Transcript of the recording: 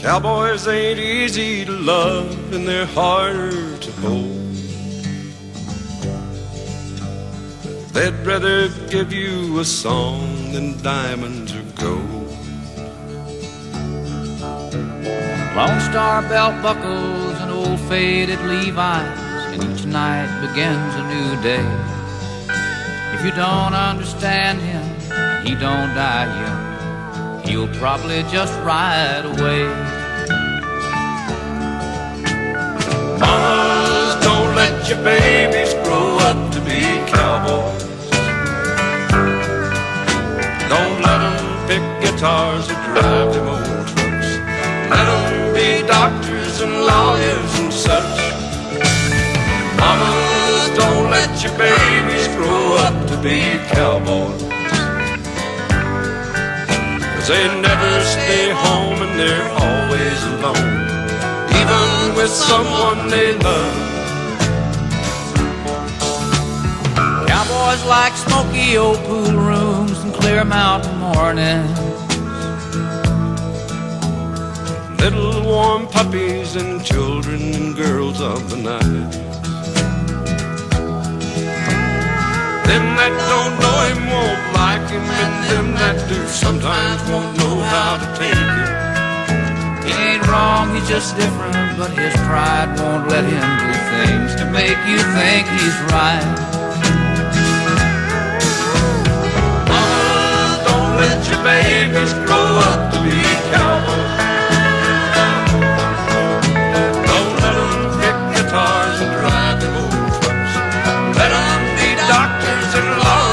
Cowboys ain't easy to love and they're harder to hold. They'd rather give you a song than diamonds or gold. Lone Star belt buckles and old faded Levi's, and each night begins a new day. If you don't understand him, he don't die young, he'll probably just ride away. Mamas, don't let your babies grow up to be cowboys. Don't let them pick guitars or drive them old trucks. Let them be doctors and lawyers and such. Mamas, don't let your babies grow up to be cowboys. 'Cause they never stay home and they're always alone, even with someone they love. Cowboys like smoky old pool rooms and clear mountain mornings, Little warm puppies and children and girls of the night. Them that don't know him won't like him, and them that do sometimes won't know how to take him. he ain't wrong, he's just different, but his pride won't let him do things to make you think he's right. Mama, don't let your babies grow up to be cowboys. Don't let them pick guitars and drive them old trucks. Let them be doctors and lawyers